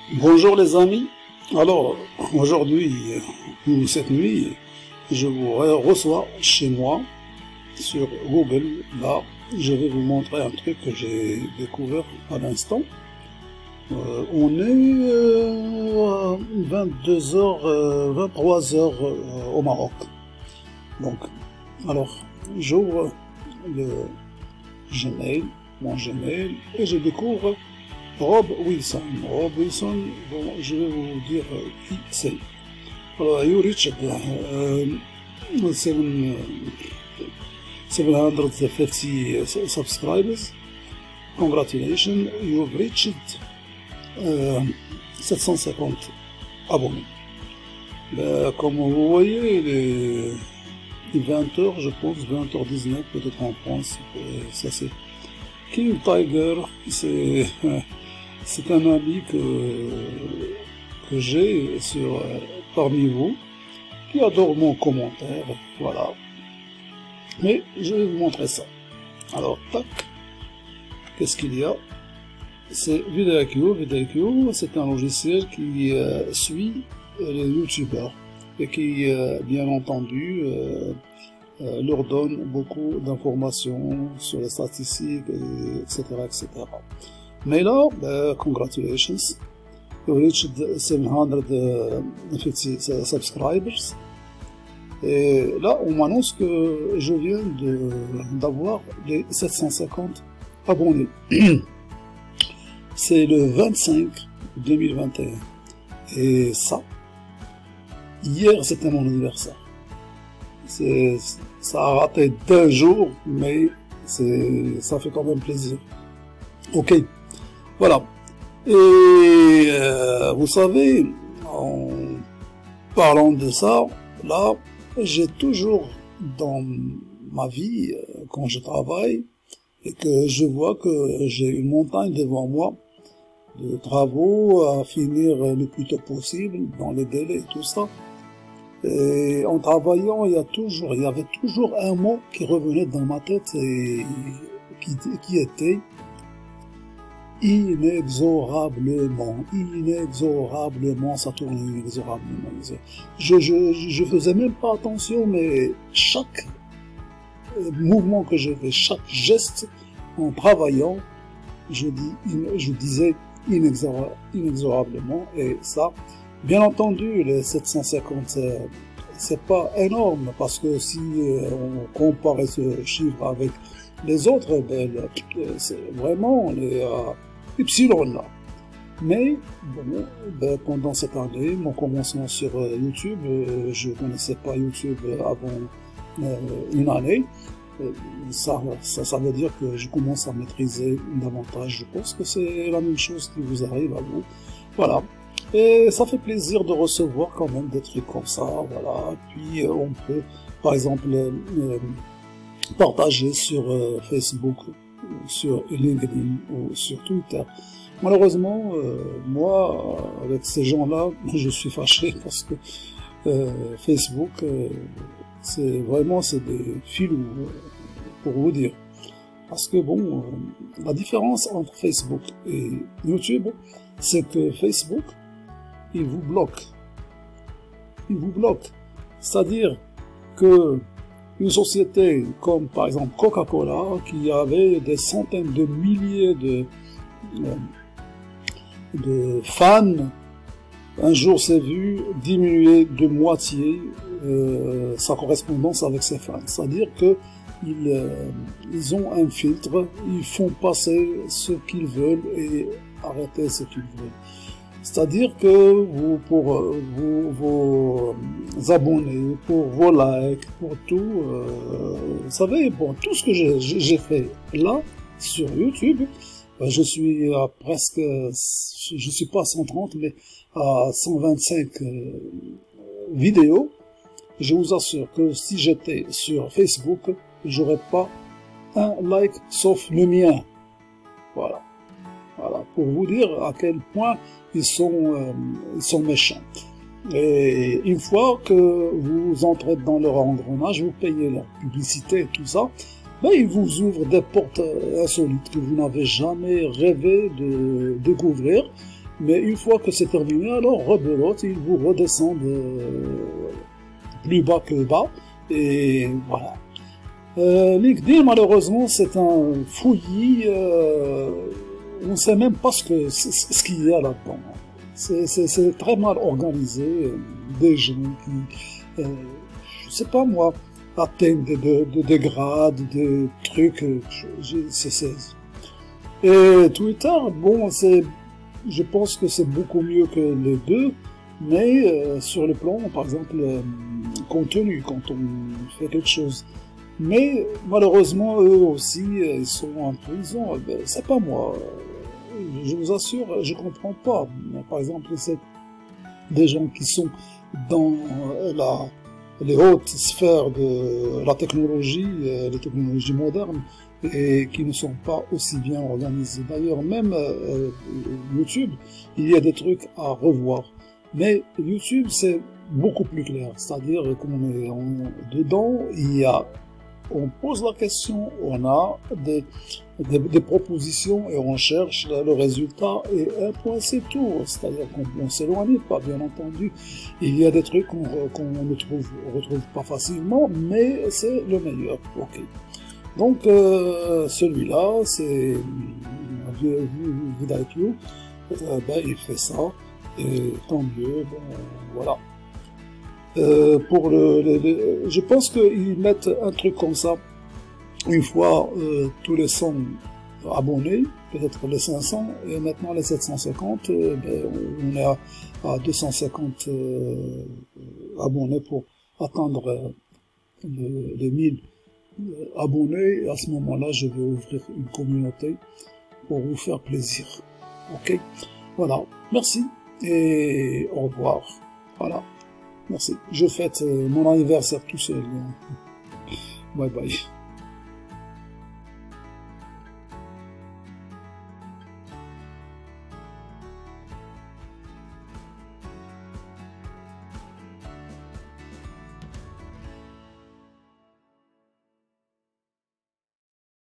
Bonjour les amis, alors aujourd'hui ou cette nuit je vous reçois chez moi sur Google. Là je vais vous montrer un truc que j'ai découvert à l'instant. On est à 22h, 23h au Maroc. Donc, alors j'ouvre le Gmail, mon Gmail, et je découvre Rob Wilson. Rob Wilson, bon, je vais vous dire qui c'est. Alors, you reached 750 subscribers. Congratulations, you've reached 750 abonnés. Comme vous voyez, les 20h, je pense, 20h19 peut-être en France, ça c'est King Tiger, c'est un ami que j'ai parmi vous, qui adore mon commentaire, voilà. Mais je vais vous montrer ça. Alors, tac, qu'est-ce qu'il y a? C'est Vidéo. Vidéo, c'est un logiciel qui suit les youtubeurs et qui, bien entendu, leur donne beaucoup d'informations sur les statistiques, etc., etc. Mais là, congratulations, you reached 750 subscribers. Et là, on m'annonce que je viens d'avoir les 750 abonnés. C'est le 25 2021. Et ça, hier, c'était mon anniversaire. Ça a raté d'un jour, mais ça fait quand même plaisir. Ok, voilà. Et vous savez, en parlant de ça, là, j'ai toujours dans ma vie, quand je travaille, et que je vois que j'ai une montagne devant moi de travaux à finir le plus tôt possible, dans les délais et tout ça. Et en travaillant, il y avait toujours un mot qui revenait dans ma tête et qui était inexorablement, ça tourne inexorablement. Je faisais même pas attention, mais chaque mouvement que je fais, chaque geste en travaillant, je disais inexorablement, et ça, bien entendu, les 750, c'est pas énorme, parce que si on compare ce chiffre avec les autres, c'est vraiment les Epsilon là. Mais bon, pendant cette année, mon commencement sur YouTube, je connaissais pas YouTube avant une année. Ça veut dire que je commence à maîtriser davantage. Je pense que c'est la même chose qui vous arrive à vous. Voilà. Et ça fait plaisir de recevoir quand même des trucs comme ça. Voilà. Puis on peut, par exemple, partager sur Facebook, sur LinkedIn ou sur Twitter. Malheureusement, moi, avec ces gens-là, je suis fâché parce que Facebook, c'est des filous, pour vous dire. Parce que bon, la différence entre Facebook et YouTube, c'est que Facebook, il vous bloque. Il vous bloque. C'est-à-dire que une société comme par exemple Coca-Cola, qui avait des centaines de milliers de fans, un jour s'est vu diminuer de moitié sa correspondance avec ses fans. C'est-à-dire que ils ont un filtre, ils font passer ce qu'ils veulent et arrêter ce qu'ils veulent. C'est-à-dire que vous, pour vos abonnés, pour vos likes, pour tout, vous savez, bon, tout ce que j'ai fait là, sur YouTube, je suis à presque, je suis pas à 130, mais à 125 vidéos. Je vous assure que si j'étais sur Facebook, j'aurais pas un like sauf le mien. Voilà. Voilà, pour vous dire à quel point ils sont méchants. Et une fois que vous entrez dans leur engrenage, vous payez la publicité et tout ça, ben ils vous ouvrent des portes insolites que vous n'avez jamais rêvé de découvrir. Mais une fois que c'est terminé, alors rebelote, il vous redescend plus bas que bas, et voilà. LinkedIn, malheureusement, c'est un fouillis, on ne sait même pas ce qu'il y a là-dedans. C'est très mal organisé, des gens qui, je sais pas moi, atteignent des grades, des trucs, Et Twitter, bon, je pense que c'est beaucoup mieux que les deux, mais sur le plan, par exemple, contenu, quand on fait quelque chose. Mais malheureusement, eux aussi, ils sont en prison. C'est pas moi. Je vous assure, je comprends pas. Par exemple, c'est des gens qui sont dans les hautes sphères de la technologie, les technologies modernes, et qui ne sont pas aussi bien organisés. D'ailleurs, même YouTube, il y a des trucs à revoir. Mais YouTube, c'est beaucoup plus clair. C'est-à-dire qu'on est dedans, on pose la question, on a des propositions et on cherche le résultat et un point c'est tout. C'est-à-dire qu'on ne s'éloigne pas, bien entendu. Il y a des trucs qu'on ne retrouve pas facilement, mais c'est le meilleur. Ok. Donc celui-là, c'est vidIQ, il fait ça, et tant mieux, bon, voilà. Je pense qu'ils mettent un truc comme ça, une fois tous les 100 abonnés, peut-être les 500, et maintenant les 750, on est à 250 abonnés pour atteindre les 1000 abonnés, et à ce moment-là, je vais ouvrir une communauté pour vous faire plaisir. Ok? Voilà. Merci, et au revoir. Voilà. Merci. Je fête mon anniversaire tout seul. Bye bye.